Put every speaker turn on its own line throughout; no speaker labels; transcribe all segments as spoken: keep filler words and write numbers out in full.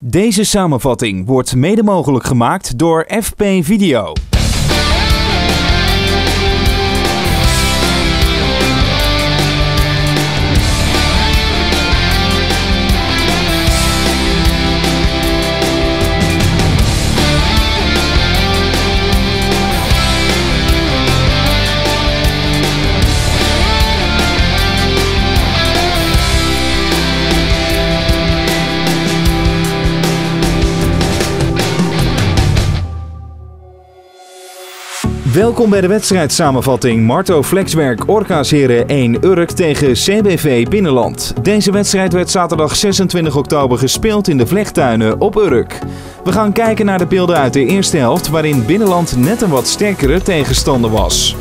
Deze samenvatting wordt mede mogelijk gemaakt door F P Video. Welkom bij de wedstrijdsamenvatting Marto Flexwerk Orka's Heren één Urk tegen C B V Binnenland. Deze wedstrijd werd zaterdag zesentwintig oktober gespeeld in de Vlechttuinen op Urk. We gaan kijken naar de beelden uit de eerste helft waarin Binnenland net een wat sterkere tegenstander was.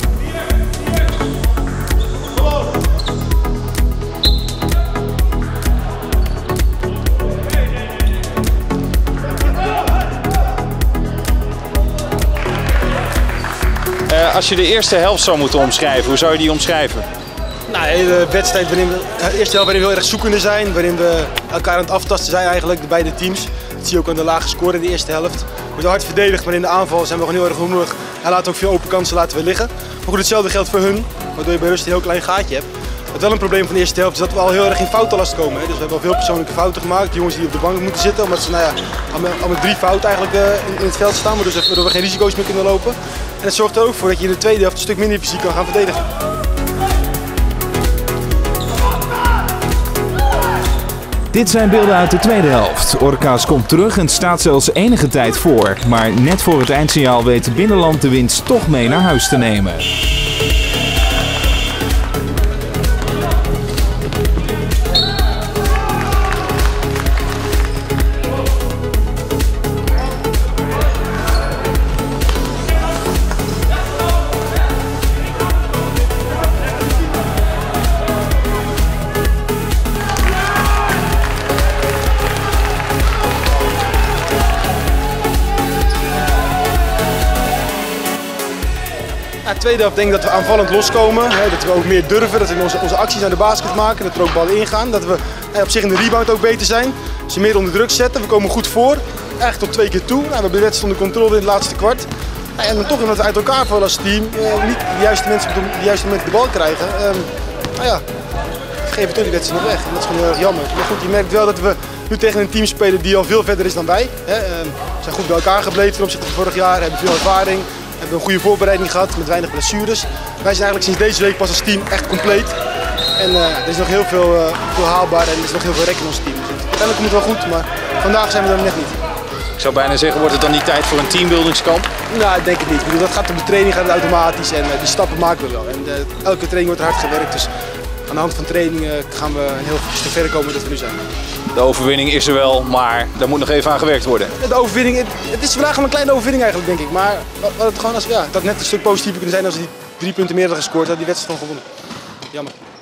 Uh, als je de eerste helft zou moeten omschrijven, hoe zou je die omschrijven?
Nou, de wedstrijd waarin we, de eerste helft waarin we heel erg zoekende zijn, waarin we elkaar aan het aftasten zijn eigenlijk, de beide teams. Dat zie je ook aan de lage score in de eerste helft. We worden hard verdedigd, maar in de aanval zijn we gewoon heel erg hongerig en laten ook veel open kansen laten we liggen. Maar goed, hetzelfde geldt voor hun, waardoor je bij rust een heel klein gaatje hebt. Wat wel een probleem van de eerste helft is dat we al heel erg in foutenlast komen. Hè. Dus we hebben al veel persoonlijke fouten gemaakt. De jongens die op de bank moeten zitten, omdat ze nou ja, al met drie fouten eigenlijk uh, in het veld staan, waardoor we geen risico's meer kunnen lopen. En het zorgt er ook voor dat je in de tweede helft een stuk minder fysiek kan gaan verdedigen.
Dit zijn beelden uit de tweede helft. Orka's komt terug en staat zelfs enige tijd voor. Maar net voor het eindsignaal weet Binnenland de winst toch mee naar huis te nemen.
In de tweede helft denk ik dat we aanvallend loskomen, hè, dat we ook meer durven, dat we onze, onze acties naar de basket maken, dat er ook ballen ingaan, dat we hè, op zich in de rebound ook beter zijn, ze meer onder druk zetten, we komen goed voor, eigenlijk tot twee keer toe. Nou, we hebben de wedstrijd onder controle in het laatste kwart. En dan toch omdat we uit elkaar vallen als team, eh, niet de juiste mensen op de juiste moment de bal krijgen. Eh, nou ja, we geven toch die wedstrijd nog weg en dat is gewoon heel erg jammer. Maar goed, je merkt wel dat we nu tegen een team spelen die al veel verder is dan wij. Hè. Eh, we zijn goed bij elkaar gebleven ten opzichte van vorig jaar, hebben veel ervaring. We hebben een goede voorbereiding gehad met weinig blessures. Wij zijn eigenlijk sinds deze week pas als team echt compleet. En uh, er is nog heel veel, uh, veel haalbaar en er is nog heel veel rek in ons team. Dus uiteindelijk komt het wel goed, maar vandaag zijn we er net niet.
Ik zou bijna zeggen, wordt het dan niet tijd voor een teambuildingskamp?
Nou, ik denk het niet. Ik bedoel, dat gaat op de training gaat het automatisch en uh, die stappen maken we wel. En uh, elke training wordt er hard gewerkt, dus aan de hand van training uh, gaan we een heel stuk verder komen dan we nu zijn.
De overwinning is er wel, maar daar moet nog even aan gewerkt worden.
De overwinning, het, het is vandaag wel een kleine overwinning eigenlijk, denk ik. Maar wat het gewoon als, ja, dat net een stuk positiever kunnen zijn als we die drie punten meer hadden gescoord, hadden die wedstrijd gewoon gewonnen. Jammer.